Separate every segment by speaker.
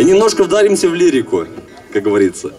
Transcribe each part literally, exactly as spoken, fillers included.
Speaker 1: немножко вдаримся в лирику, как говорится.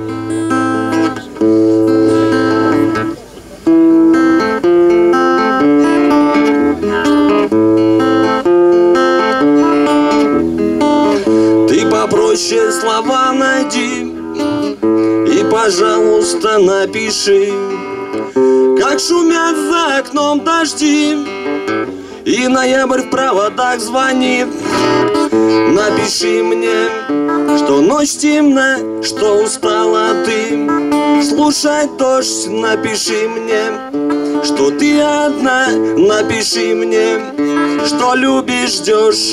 Speaker 1: Ты попроще слова найди и, пожалуйста, напиши, как шумят за окном дожди, и ноябрь в проводах звонит. Напиши мне, что ночь темна, что устала ты слушать дождь. Напиши мне, что ты одна. Напиши мне, что любишь, ждешь.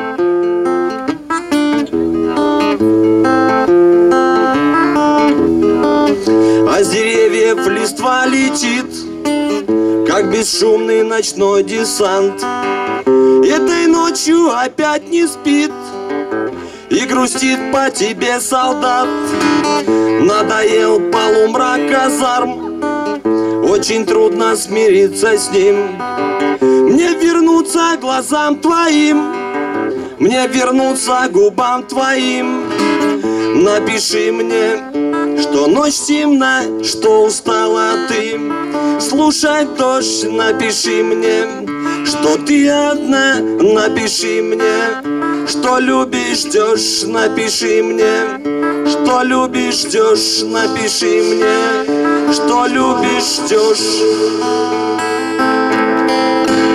Speaker 1: А с деревьев листва летит, как бесшумный ночной десант. Этой ночью опять не спит и грустит по тебе солдат. Надоел полумрак казарм, очень трудно смириться с ним. Мне вернуться глазам твоим, мне вернуться губам твоим. Напиши мне, что ночь темна, что устала ты слушать дождь. Напиши мне, что ты одна. Напиши мне, что любишь, ждешь. Напиши мне, что любишь, ждешь. Напиши мне, что любишь, ждешь.